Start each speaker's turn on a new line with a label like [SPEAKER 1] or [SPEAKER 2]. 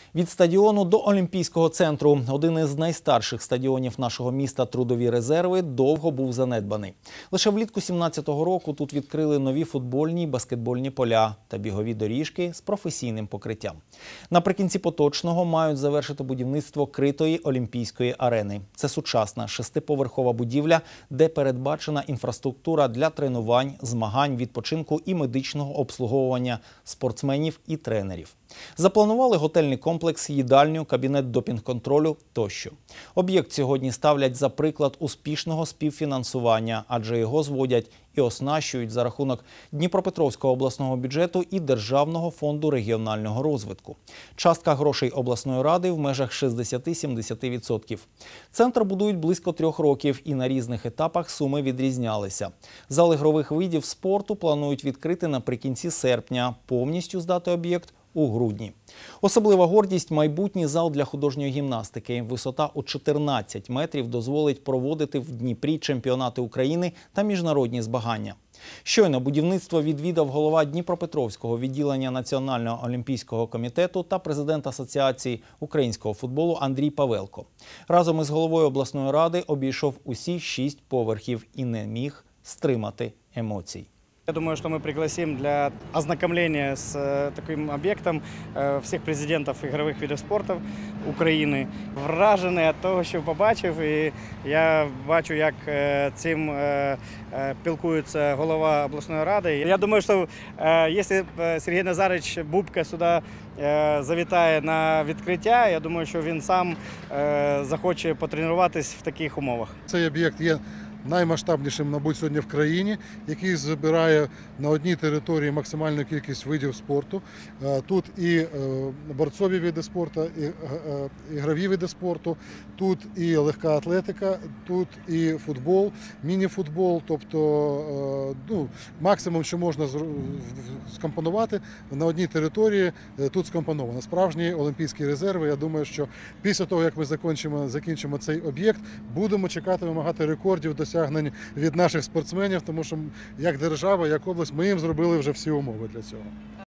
[SPEAKER 1] Від стадіону до Олімпійського центру. Один із найстарших стадіонів нашого міста «Трудові резерви» довго був занедбаний. Лише влітку 2017 року тут відкрили нові футбольні і баскетбольні поля та бігові доріжки з професійним покриттям. Наприкінці поточного мають завершити будівництво критої Олімпійської арени. Це сучасна шестиповерхова будівля, де передбачена інфраструктура для тренувань, змагань, відпочинку і медичного обслуговування спортсменів і тренерів. Запланували готельний комплекс, їдальню, кабінет допінг-контролю тощо. Об'єкт сьогодні ставлять за приклад успішного співфінансування, адже його зводять і оснащують за рахунок Дніпропетровського обласного бюджету і Державного фонду регіонального розвитку. Частка грошей обласної ради в межах 60–70%. Центр будують близько 3 років і на різних етапах суми відрізнялися. Зал ігрових видів спорту планують відкрити наприкінці серпня, повністю здати об'єкт у грудні. Особлива гордість – майбутній зал для художньої гімнастики. Висота у 14 метрів дозволить проводити в Дніпрі чемпіонати України та міжнародні змагання. Щойно будівництво відвідав голова Дніпропетровського відділення Національного олімпійського комітету та президент Асоціації українського футболу Андрій Павелко. Разом із головою обласної ради обійшов усі 6 поверхів і не міг стримати емоцій.
[SPEAKER 2] Я думаю, что мы пригласим для ознакомления с таким объектом всех президентов игровых видов спорту України. Вражений від того, що побачив, і я бачу, як цим пілкується голова обласної ради. Я думаю, що якщо Сергій Назарович Бубка сюди завітає на відкриття, я думаю, що він сам захоче потренуватись в таких умовах.
[SPEAKER 3] Цей об'єкт є наймасштабнішим, мабуть, сьогодні в країні, який збирає на одній території максимальну кількість видів спорту. Тут і борцові види спорту, і ігрові види спорту, тут і легка атлетика, тут і футбол, міні-футбол, тобто максимум, що можна скомпонувати на одній території, тут скомпоновано. Справжні олімпійські резерви. Я думаю, що після того, як ми закінчимо цей об'єкт, будемо чекати, вимагати рекордів, досягнень від наших спортсменів, тому що як держава, як область, ми їм зробили вже всі умови для цього.